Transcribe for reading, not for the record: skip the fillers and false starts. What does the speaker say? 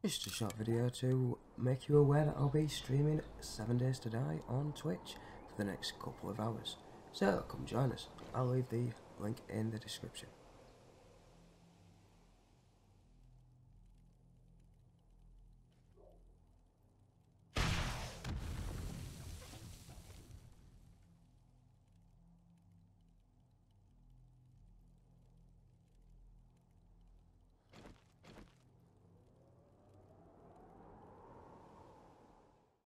Just a short video to make you aware that I'll be streaming 7 Days to Die on Twitch for the next couple of hours. So come join us. I'll leave the link in the description.